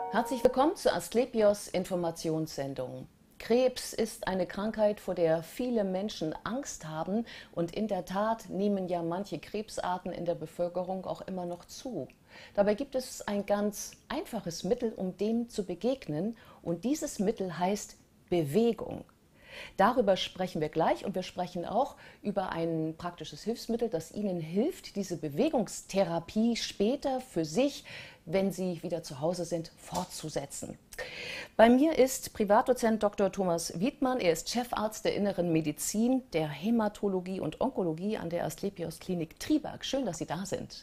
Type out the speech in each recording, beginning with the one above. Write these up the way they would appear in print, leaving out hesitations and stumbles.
Herzlich willkommen zur Asklepios Informationssendung. Krebs ist eine Krankheit, vor der viele Menschen Angst haben, und in der Tat nehmen ja manche Krebsarten in der Bevölkerung auch immer noch zu. Dabei gibt es ein ganz einfaches Mittel, um dem zu begegnen, und dieses Mittel heißt Bewegung. Darüber sprechen wir gleich, und wir sprechen auch über ein praktisches Hilfsmittel, das Ihnen hilft, diese Bewegungstherapie später für sich, wenn Sie wieder zu Hause sind, fortzusetzen. Bei mir ist Privatdozent Dr. Thomas Wiedmann. Er ist Chefarzt der Inneren Medizin, der Hämatologie und Onkologie an der Asklepios Klinik Triberg. Schön, dass Sie da sind.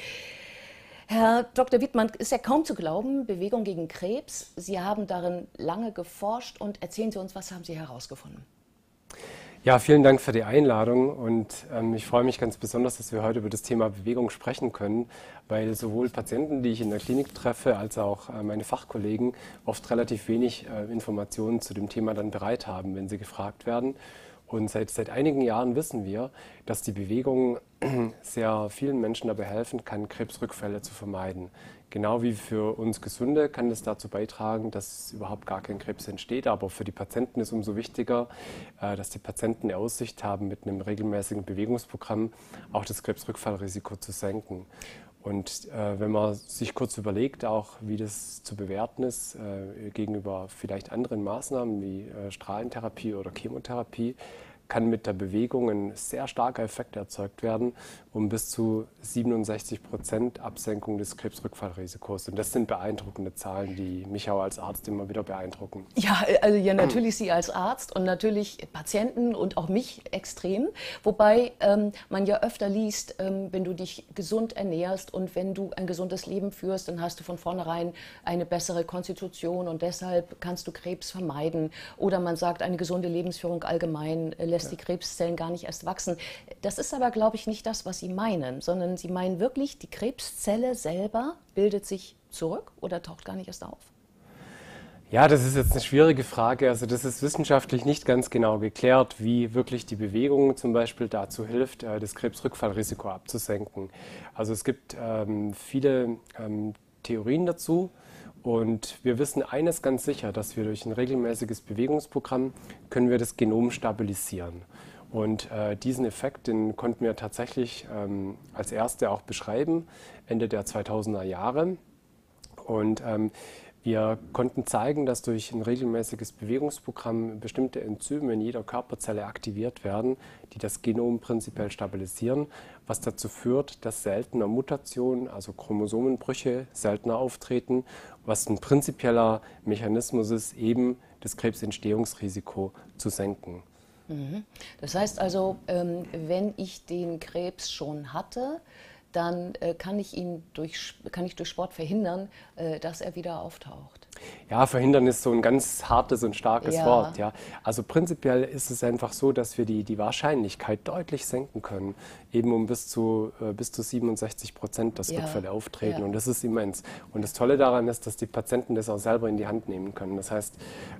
Herr Dr. Wiedmann, ist ja kaum zu glauben, Bewegung gegen Krebs. Sie haben darin lange geforscht, und erzählen Sie uns, was haben Sie herausgefunden? Ja, vielen Dank für die Einladung, und ich freue mich ganz besonders, dass wir heute über das Thema Bewegung sprechen können, weil sowohl Patienten, die ich in der Klinik treffe, als auch meine Fachkollegen oft relativ wenig Informationen zu dem Thema dann bereit haben, wenn sie gefragt werden. Und seit einigen Jahren wissen wir, dass die Bewegung sehr vielen Menschen dabei helfen kann, Krebsrückfälle zu vermeiden. Genau wie für uns Gesunde kann das dazu beitragen, dass überhaupt gar kein Krebs entsteht. Aber für die Patienten ist umso wichtiger, dass die Patienten eine Aussicht haben, mit einem regelmäßigen Bewegungsprogramm auch das Krebsrückfallrisiko zu senken. Und wenn man sich kurz überlegt, auch wie das zu bewerten ist gegenüber vielleicht anderen Maßnahmen wie Strahlentherapie oder Chemotherapie, kann mit der Bewegung ein sehr starker Effekt erzeugt werden, um bis zu 67% Absenkung des Krebsrückfallrisikos. Und das sind beeindruckende Zahlen, die mich auch als Arzt immer wieder beeindrucken. Ja, also ja, natürlich Sie als Arzt und natürlich Patienten und auch mich extrem. Wobei man ja öfter liest, wenn du dich gesund ernährst und wenn du ein gesundes Leben führst, dann hast du von vornherein eine bessere Konstitution und deshalb kannst du Krebs vermeiden. Oder man sagt, eine gesunde Lebensführung allgemein lässt die Krebszellen gar nicht erst wachsen. Das ist aber, glaube ich, nicht das, was Sie meinen, sondern Sie meinen wirklich, die Krebszelle selber bildet sich zurück oder taucht gar nicht erst auf? Ja, das ist jetzt eine schwierige Frage. Also das ist wissenschaftlich nicht ganz genau geklärt, wie wirklich die Bewegung zum Beispiel dazu hilft, das Krebsrückfallrisiko abzusenken. Also es gibt viele Theorien dazu. Und wir wissen eines ganz sicher, dass wir durch ein regelmäßiges Bewegungsprogramm können wir das Genom stabilisieren. Und diesen Effekt, den konnten wir tatsächlich als Erste auch beschreiben, Ende der 2000er Jahre. Und wir konnten zeigen, dass durch ein regelmäßiges Bewegungsprogramm bestimmte Enzyme in jeder Körperzelle aktiviert werden, die das Genom prinzipiell stabilisieren, was dazu führt, dass seltener Mutationen, also Chromosomenbrüche, seltener auftreten, was ein prinzipieller Mechanismus ist, eben das Krebsentstehungsrisiko zu senken. Das heißt also, wenn ich den Krebs schon hatte, dann kann ich durch Sport verhindern, dass er wieder auftaucht. Ja, verhindern ist so ein ganz hartes und starkes Ja. Wort. Ja. Also prinzipiell ist es einfach so, dass wir die Wahrscheinlichkeit deutlich senken können, eben um bis zu 67%, dass Ja. Rückfälle auftreten. Ja. Und das ist immens. Und das Tolle daran ist, dass die Patienten das auch selber in die Hand nehmen können. Das heißt,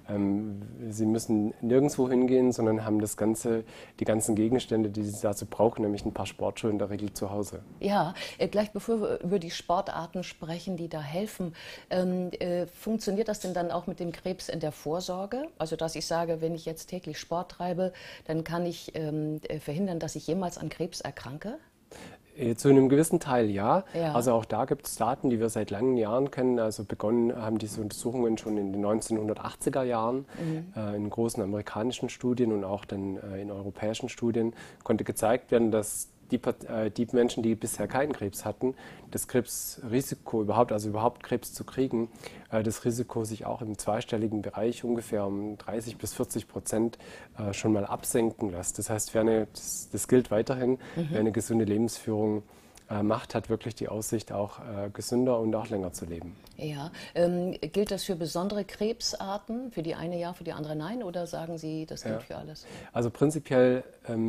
sie müssen nirgendwo hingehen, sondern haben die ganzen Gegenstände, die sie dazu brauchen, nämlich ein paar Sportschuhe in der Regel zu Hause. Ja, gleich bevor wir über die Sportarten sprechen, die da helfen, funktioniert das denn dann auch mit dem Krebs in der Vorsorge? Also, dass ich sage, wenn ich jetzt täglich Sport treibe, dann kann ich verhindern, dass ich jemals an Krebs erkranke? Zu einem gewissen Teil ja. Ja. Also auch da gibt es Daten, die wir seit langen Jahren kennen. Also begonnen haben diese Untersuchungen schon in den 1980er Jahren in großen amerikanischen Studien und auch dann in europäischen Studien konnte gezeigt werden, dass die Menschen, die bisher keinen Krebs hatten, das Krebsrisiko überhaupt Krebs zu kriegen, das Risiko sich auch im zweistelligen Bereich ungefähr um 30-40% schon mal absenken lässt. Das heißt, das gilt weiterhin, wer eine gesunde Lebensführung macht, hat wirklich die Aussicht, auch gesünder und auch länger zu leben. Ja, gilt das für besondere Krebsarten? Für die eine ja, für die andere nein? Oder sagen Sie, das gilt für alles? Also prinzipiell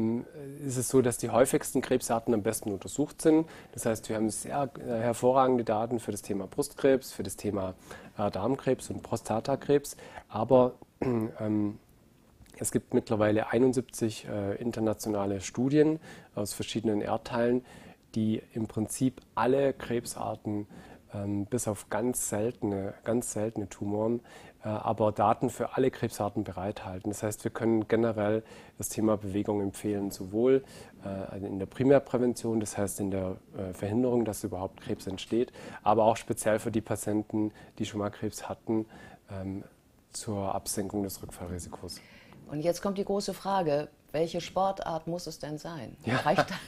ist es so, dass die häufigsten Krebsarten am besten untersucht sind. Das heißt, wir haben sehr hervorragende Daten für das Thema Brustkrebs, für das Thema Darmkrebs und Prostatakrebs. Aber es gibt mittlerweile 71 internationale Studien aus verschiedenen Erdteilen, die im Prinzip alle Krebsarten bis auf ganz seltene Tumoren, aber Daten für alle Krebsarten bereithalten. Das heißt, wir können generell das Thema Bewegung empfehlen, sowohl in der Primärprävention, das heißt in der Verhinderung, dass überhaupt Krebs entsteht, aber auch speziell für die Patienten, die schon mal Krebs hatten, zur Absenkung des Rückfallrisikos. Und jetzt kommt die große Frage, welche Sportart muss es denn sein? Ja.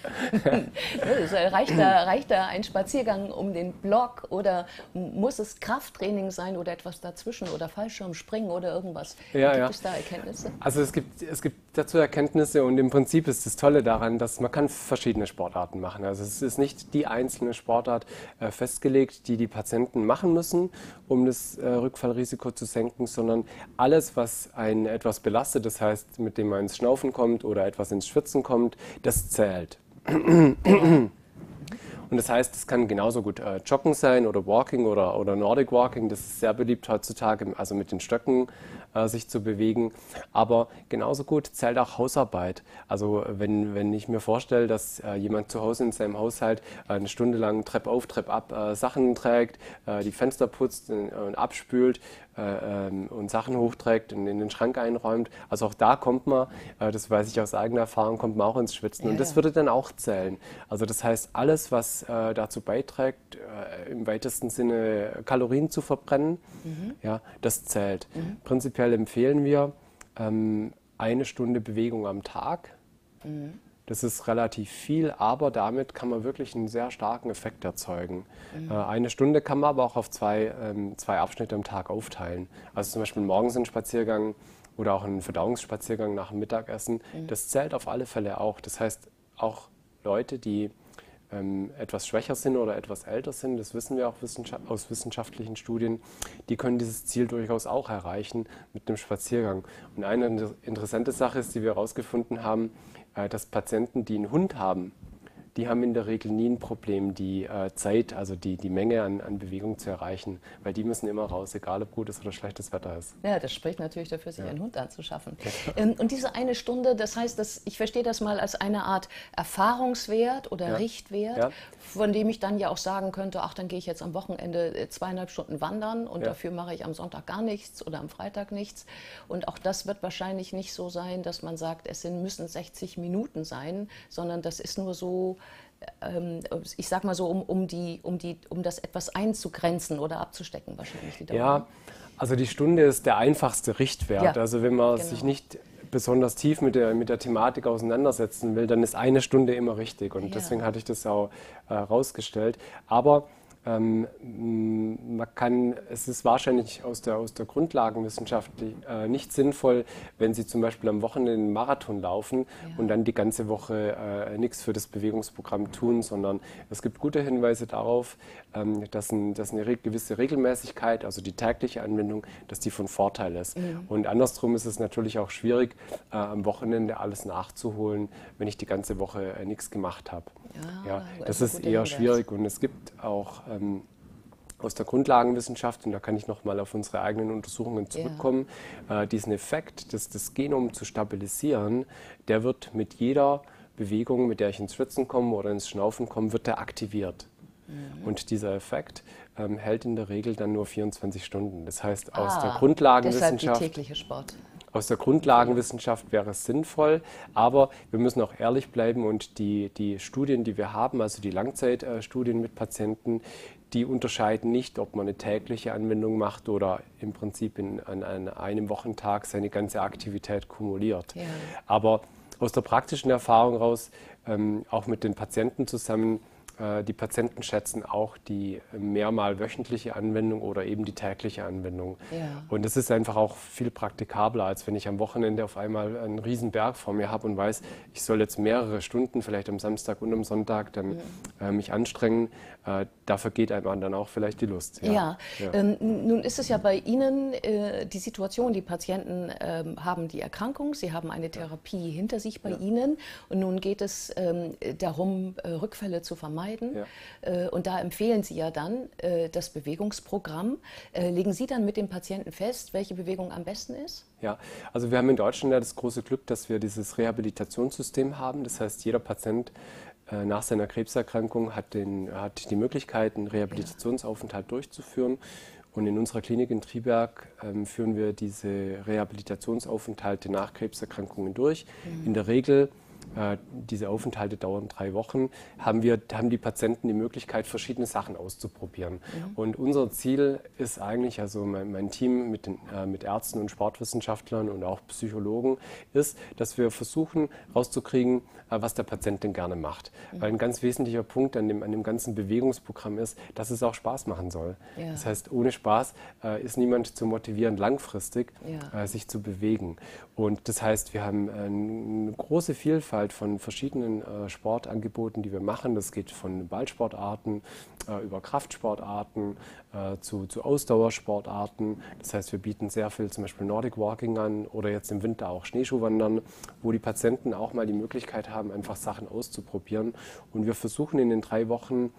Reicht da ein Spaziergang um den Block oder muss es Krafttraining sein oder etwas dazwischen oder Fallschirmspringen oder irgendwas? Gibt es da Erkenntnisse? Also es gibt dazu Erkenntnisse und im Prinzip ist das Tolle daran, dass man kann verschiedene Sportarten machen. Also es ist nicht die einzelne Sportart festgelegt, die die Patienten machen müssen, um das Rückfallrisiko zu senken, sondern alles, was einen etwas belastet, das heißt, mit dem man ins Schnaufen kommt oder etwas ins Schwitzen kommt, das zählt. Und das heißt, es kann genauso gut Joggen sein oder Walking oder Nordic Walking. Das ist sehr beliebt heutzutage, also mit den Stöcken sich zu bewegen. Aber genauso gut zählt auch Hausarbeit. Also wenn ich mir vorstelle, dass jemand zu Hause in seinem Haushalt eine Stunde lang Trepp auf, Trepp ab Sachen trägt, die Fenster putzt und abspült und Sachen hochträgt und in den Schrank einräumt. Also auch da kommt man, das weiß ich aus eigener Erfahrung, kommt man auch ins Schwitzen. Und das würde dann auch zählen. Also das heißt, alles, was dazu beiträgt, im weitesten Sinne Kalorien zu verbrennen, ja, das zählt. Prinzipiell empfehlen wir 1 Stunde Bewegung am Tag. Das ist relativ viel, aber damit kann man wirklich einen sehr starken Effekt erzeugen. 1 Stunde kann man aber auch auf zwei Abschnitte am Tag aufteilen. Also zum Beispiel morgens ein Spaziergang oder auch ein Verdauungsspaziergang nach dem Mittagessen. Das zählt auf alle Fälle auch. Das heißt, auch Leute, die etwas schwächer sind oder etwas älter sind, das wissen wir auch aus wissenschaftlichen Studien, die können dieses Ziel durchaus auch erreichen mit einem Spaziergang. Und eine interessante Sache ist, die wir herausgefunden haben, dass Patienten, die einen Hund haben, die haben in der Regel nie ein Problem, die Zeit, also die Menge an Bewegung zu erreichen, weil die müssen immer raus, egal ob gutes oder schlechtes Wetter ist. Ja, das spricht natürlich dafür, sich einen Hund anzuschaffen. Und diese 1 Stunde, das heißt, ich verstehe das mal als eine Art Erfahrungswert oder Richtwert, von dem ich dann ja auch sagen könnte, ach, dann gehe ich jetzt am Wochenende 2,5 Stunden wandern und dafür mache ich am Sonntag gar nichts oder am Freitag nichts. Und auch das wird wahrscheinlich nicht so sein, dass man sagt, müssen 60 Minuten sein, sondern das ist nur so, ich sag mal so, um das etwas einzugrenzen oder abzustecken wahrscheinlich. Die Dauer. Ja, also die Stunde ist der einfachste Richtwert. Ja, also wenn man sich nicht besonders tief mit der Thematik auseinandersetzen will, dann ist 1 Stunde immer richtig. Und deswegen hatte ich das auch rausgestellt. Aber es ist wahrscheinlich aus der Grundlagenwissenschaft nicht sinnvoll, wenn Sie zum Beispiel am Wochenende einen Marathon laufen und dann die ganze Woche nichts für das Bewegungsprogramm tun, sondern es gibt gute Hinweise darauf, dass eine gewisse Regelmäßigkeit, also die tägliche Anwendung, dass die von Vorteil ist. Und andersrum ist es natürlich auch schwierig, am Wochenende alles nachzuholen, wenn ich die ganze Woche nichts gemacht habe. Ja, das ist eher schwierig und es gibt auch aus der Grundlagenwissenschaft, und da kann ich nochmal auf unsere eigenen Untersuchungen zurückkommen, diesen Effekt, das Genom zu stabilisieren, der wird mit jeder Bewegung, mit der ich ins Schwitzen komme oder ins Schnaufen komme, wird der aktiviert. Und dieser Effekt hält in der Regel dann nur 24 Stunden. Das heißt, aus der Grundlagenwissenschaft... Deshalb die tägliche Sport. Aus der Grundlagenwissenschaft wäre es sinnvoll, aber wir müssen auch ehrlich bleiben und die Studien, die wir haben, also die Langzeitstudien mit Patienten, die unterscheiden nicht, ob man eine tägliche Anwendung macht oder im Prinzip an einem Wochentag seine ganze Aktivität kumuliert. Ja. Aber aus der praktischen Erfahrung raus, auch mit den Patienten zusammen, die Patienten schätzen auch die mehrmal wöchentliche Anwendung oder eben die tägliche Anwendung. Ja. Und das ist einfach auch viel praktikabler, als wenn ich am Wochenende auf einmal einen riesen Berg vor mir habe und weiß, ich soll jetzt mehrere Stunden, vielleicht am Samstag und am Sonntag, dann mich anstrengen. Dafür geht einem dann auch vielleicht die Lust. Nun ist es ja bei Ihnen die Situation, die Patienten haben die Erkrankung, sie haben eine Therapie hinter sich bei Ihnen und nun geht es darum, Rückfälle zu vermeiden. Und da empfehlen Sie ja dann das Bewegungsprogramm. Legen Sie dann mit dem Patienten fest, welche Bewegung am besten ist? Ja, also wir haben in Deutschland ja das große Glück, dass wir dieses Rehabilitationssystem haben. Das heißt, jeder Patient nach seiner Krebserkrankung hat die Möglichkeit, einen Rehabilitationsaufenthalt durchzuführen. Und in unserer Klinik in Triberg führen wir diese Rehabilitationsaufenthalte nach Krebserkrankungen durch. In der Regel, diese Aufenthalte dauern 3 Wochen, haben die Patienten die Möglichkeit, verschiedene Sachen auszuprobieren. Und unser Ziel ist eigentlich, also mein Team mit Ärzten und Sportwissenschaftlern und auch Psychologen, ist, dass wir versuchen rauszukriegen, was der Patient denn gerne macht. Weil ein ganz wesentlicher Punkt an dem ganzen Bewegungsprogramm ist, dass es auch Spaß machen soll. Ja. Das heißt, ohne Spaß ist niemand zu motivieren, langfristig sich zu bewegen. Und das heißt, wir haben eine große Vielfalt von verschiedenen Sportangeboten, die wir machen. Das geht von Ballsportarten über Kraftsportarten zu Ausdauersportarten. Das heißt, wir bieten sehr viel zum Beispiel Nordic Walking an oder jetzt im Winter auch Schneeschuhwandern, wo die Patienten auch mal die Möglichkeit haben, einfach Sachen auszuprobieren. Und wir versuchen in den 3 Wochen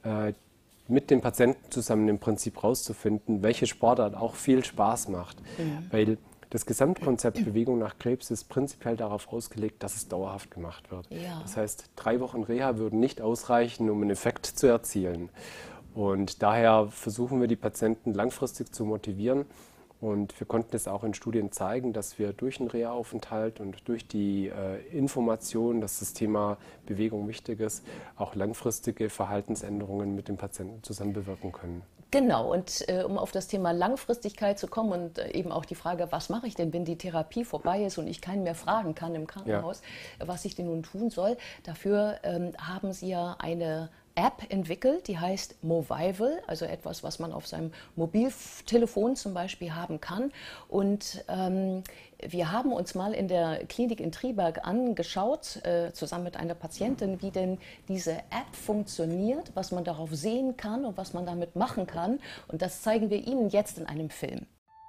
mit den Patienten zusammen im Prinzip rauszufinden, welche Sportart auch viel Spaß macht. Weil das Gesamtkonzept Bewegung nach Krebs ist prinzipiell darauf ausgelegt, dass es dauerhaft gemacht wird. Ja. Das heißt, 3 Wochen Reha würden nicht ausreichen, um einen Effekt zu erzielen. Und daher versuchen wir, die Patienten langfristig zu motivieren. Und wir konnten es auch in Studien zeigen, dass wir durch einen Reha-Aufenthalt und durch die Information, dass das Thema Bewegung wichtig ist, auch langfristige Verhaltensänderungen mit dem Patienten zusammen bewirken können. Genau, und um auf das Thema Langfristigkeit zu kommen und eben auch die Frage, was mache ich denn, wenn die Therapie vorbei ist und ich keinen mehr fragen kann im Krankenhaus, was ich denn nun tun soll, dafür haben Sie ja eine App entwickelt, die heißt Movival, also etwas, was man auf seinem Mobiltelefon zum Beispiel haben kann. Und wir haben uns mal in der Klinik in Triberg angeschaut, zusammen mit einer Patientin, wie denn diese App funktioniert, was man darauf sehen kann und was man damit machen kann. Und das zeigen wir Ihnen jetzt in einem Film.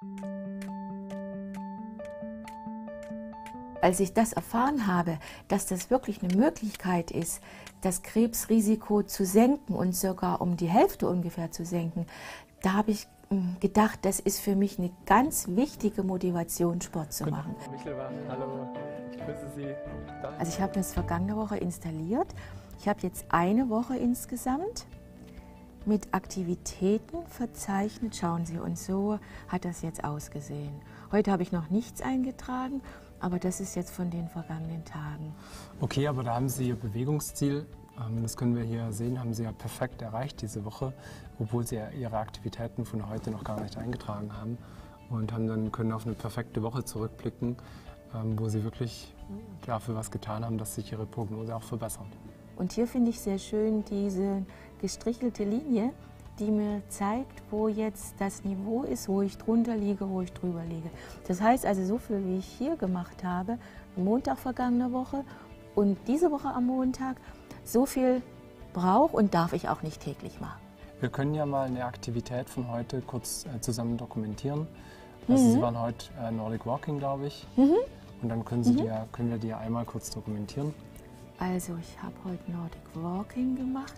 Als ich das erfahren habe, dass das wirklich eine Möglichkeit ist, das Krebsrisiko zu senken und sogar um die Hälfte ungefähr zu senken, da habe ich gedacht, das ist für mich eine ganz wichtige Motivation, Sport zu machen. Michelbach, hallo, ich grüße Sie. Also ich habe das vergangene Woche installiert. Ich habe jetzt eine Woche insgesamt mit Aktivitäten verzeichnet. Schauen Sie, und so hat das jetzt ausgesehen. Heute habe ich noch nichts eingetragen, aber das ist jetzt von den vergangenen Tagen. Okay, aber da haben Sie Ihr Bewegungsziel, das können wir hier sehen, haben Sie ja perfekt erreicht diese Woche, obwohl Sie ja Ihre Aktivitäten von heute noch gar nicht eingetragen haben und können auf eine perfekte Woche zurückblicken, wo Sie wirklich dafür was getan haben, dass sich Ihre Prognose auch verbessert. Und hier finde ich sehr schön diese gestrichelte Linie, die mir zeigt, wo jetzt das Niveau ist, wo ich drunter liege, wo ich drüber liege. Das heißt also, so viel wie ich hier gemacht habe, am Montag vergangener Woche und diese Woche am Montag, so viel brauche und darf ich auch nicht täglich machen. Wir können ja mal eine Aktivität von heute kurz zusammen dokumentieren. Also Sie waren heute Nordic Walking, glaube ich. Und dann können wir die einmal kurz dokumentieren. Also ich habe heute Nordic Walking gemacht.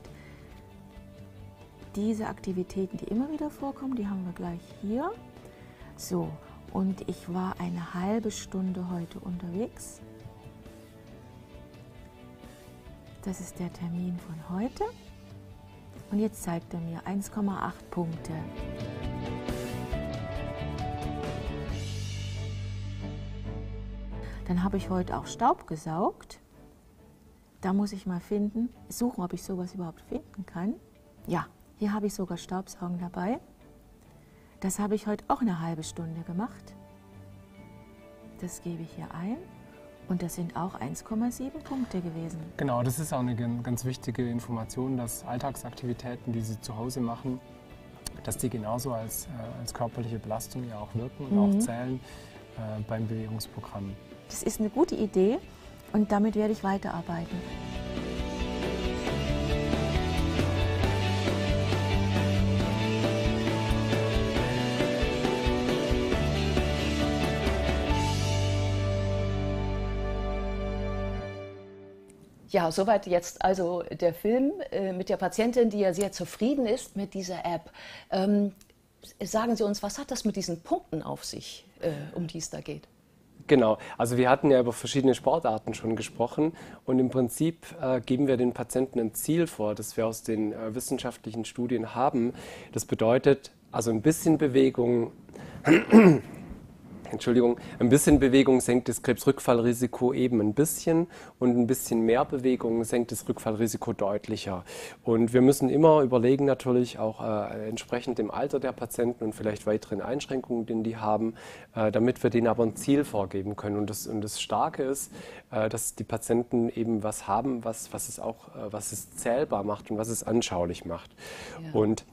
Diese Aktivitäten, die immer wieder vorkommen, die haben wir gleich hier. So, und ich war eine halbe Stunde heute unterwegs. Das ist der Termin von heute. Und jetzt zeigt er mir 1,8 Punkte. Dann habe ich heute auch Staub gesaugt. Da muss ich mal suchen, ob ich sowas überhaupt finden kann. Ja, hier habe ich sogar Staubsaugen dabei. Das habe ich heute auch eine halbe Stunde gemacht. Das gebe ich hier ein. Und das sind auch 1,7 Punkte gewesen. Genau, das ist auch eine ganz wichtige Information, dass Alltagsaktivitäten, die Sie zu Hause machen, dass die genauso als körperliche Belastung ja auch wirken und auch zählen beim Bewegungsprogramm. Das ist eine gute Idee und damit werde ich weiterarbeiten. Ja, soweit jetzt also der Film mit der Patientin, die ja sehr zufrieden ist mit dieser App. Sagen Sie uns, was hat das mit diesen Punkten auf sich, um die es da geht? Genau, also wir hatten ja über verschiedene Sportarten schon gesprochen und im Prinzip geben wir den Patienten ein Ziel vor, das wir aus den wissenschaftlichen Studien haben. Das bedeutet, also ein bisschen Bewegung, ein bisschen Bewegung senkt das Krebsrückfallrisiko eben ein bisschen und ein bisschen mehr Bewegung senkt das Rückfallrisiko deutlicher. Und wir müssen immer überlegen, natürlich auch entsprechend dem Alter der Patienten und vielleicht weiteren Einschränkungen, die die haben, damit wir denen aber ein Ziel vorgeben können. Und das Starke ist, dass die Patienten eben was haben, was es zählbar macht und was es anschaulich macht. Ja. Und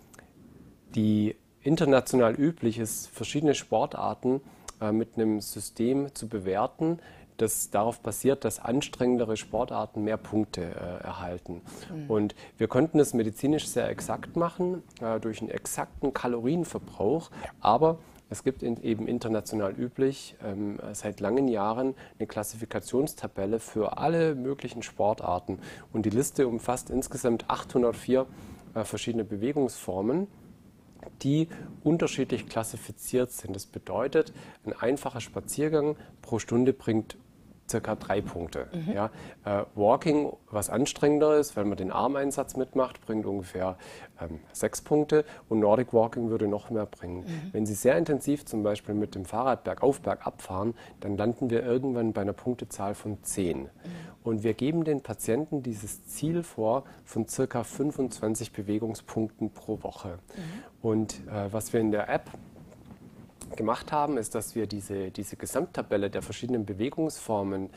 die international üblich ist, verschiedene Sportarten mit einem System zu bewerten, das darauf basiert, dass anstrengendere Sportarten mehr Punkte erhalten. Und wir konnten das medizinisch sehr exakt machen, durch einen exakten Kalorienverbrauch, aber es gibt eben international üblich seit langen Jahren eine Klassifikationstabelle für alle möglichen Sportarten. Und die Liste umfasst insgesamt 804 verschiedene Bewegungsformen, die unterschiedlich klassifiziert sind. Das bedeutet, ein einfacher Spaziergang pro Stunde bringt ca. 3 Punkte. Ja, Walking, was anstrengender ist, wenn man den Armeinsatz mitmacht, bringt ungefähr 6 Punkte und Nordic Walking würde noch mehr bringen. Wenn Sie sehr intensiv zum Beispiel mit dem Fahrrad bergauf, bergab fahren, dann landen wir irgendwann bei einer Punktezahl von 10. Und wir geben den Patienten dieses Ziel vor von ca. 25 Bewegungspunkten pro Woche. Und was wir in der App gemacht haben, ist, dass wir diese Gesamttabelle der verschiedenen Bewegungsformen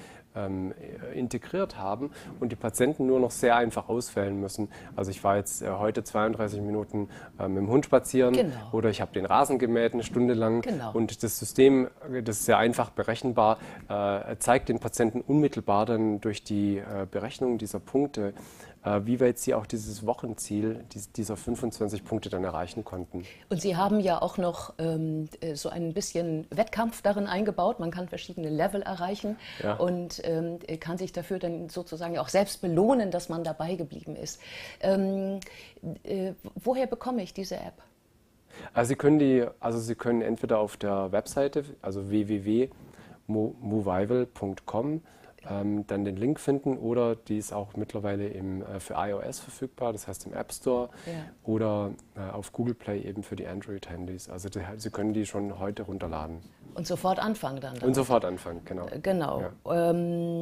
integriert haben und die Patienten nur noch sehr einfach auswählen müssen. Also ich war jetzt heute 32 Minuten mit dem Hund spazieren oder ich habe den Rasen gemäht eine Stunde lang und das System, das ist sehr einfach berechenbar, zeigt den Patienten unmittelbar dann durch die Berechnung dieser Punkte, wie weit sie auch dieses Wochenziel dieser 25 Punkte dann erreichen konnten. Und Sie haben ja auch noch so ein bisschen Wettkampf darin eingebaut. Man kann verschiedene Level erreichen und kann sich dafür dann sozusagen auch selbst belohnen, dass man dabei geblieben ist. Woher bekomme ich diese App? Also Sie können entweder auf der Webseite, also www.movival.com, dann den Link finden oder die ist auch mittlerweile für iOS verfügbar, das heißt im App Store oder auf Google Play eben für die Android-Handys. Also Sie können die schon heute runterladen. Und sofort anfangen dann. Und sofort anfangen, genau. Genau. Ja.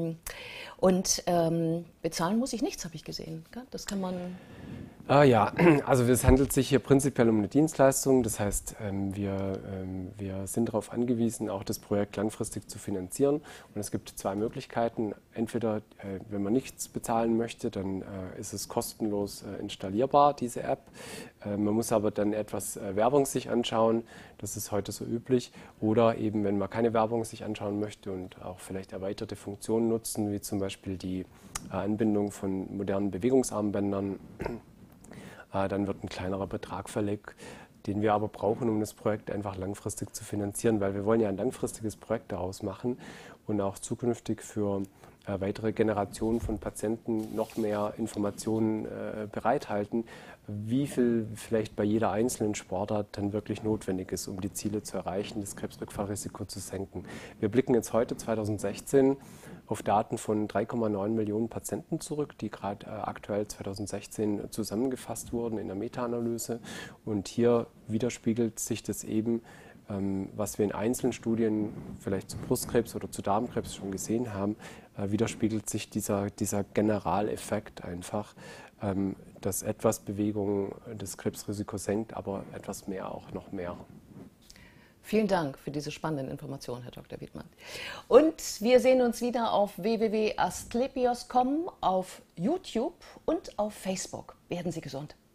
Bezahlen muss ich nichts, habe ich gesehen. Das kann man... Ja, also es handelt sich hier prinzipiell um eine Dienstleistung. Das heißt, wir sind darauf angewiesen, auch das Projekt langfristig zu finanzieren. Und es gibt 2 Möglichkeiten. Entweder, wenn man nichts bezahlen möchte, dann ist es kostenlos installierbar, diese App. Man muss aber dann etwas Werbung sich anschauen. Das ist heute so üblich. Oder eben, wenn man keine Werbung sich anschauen möchte und auch vielleicht erweiterte Funktionen nutzen, wie zum Beispiel die Anbindung von modernen Bewegungsarmbändern, dann wird ein kleinerer Betrag fällig, den wir aber brauchen, um das Projekt einfach langfristig zu finanzieren, weil wir wollen ja ein langfristiges Projekt daraus machen und auch zukünftig für weitere Generationen von Patienten noch mehr Informationen bereithalten, wie viel vielleicht bei jeder einzelnen Sportart dann wirklich notwendig ist, um die Ziele zu erreichen, das Krebsrückfallrisiko zu senken. Wir blicken jetzt heute 2016 auf Daten von 3,9 Millionen Patienten zurück, die gerade aktuell 2016 zusammengefasst wurden in der Meta-Analyse. Und hier widerspiegelt sich das eben, was wir in einzelnen Studien vielleicht zu Brustkrebs oder zu Darmkrebs schon gesehen haben, widerspiegelt sich dieser Generaleffekt einfach, dass etwas Bewegung das Krebsrisiko senkt, aber etwas mehr auch noch mehr. Vielen Dank für diese spannenden Informationen, Herr Dr. Wiedmann. Und wir sehen uns wieder auf www.asklepios.com, auf YouTube und auf Facebook. Werden Sie gesund.